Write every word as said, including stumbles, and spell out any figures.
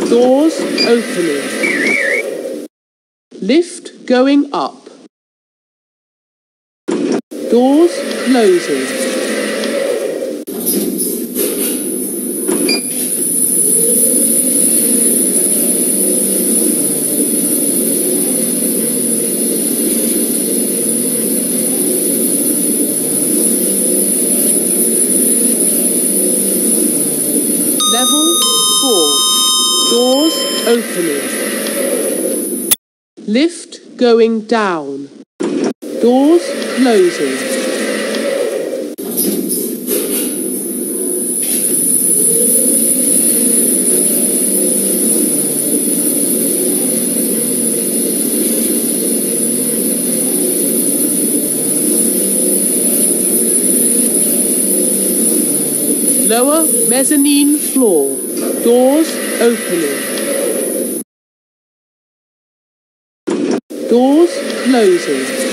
Doors opening. Lift going up. Doors closing. Level four. Doors opening. Lift going down. Doors closing. Lower mezzanine floor. Doors opening. Doors closing.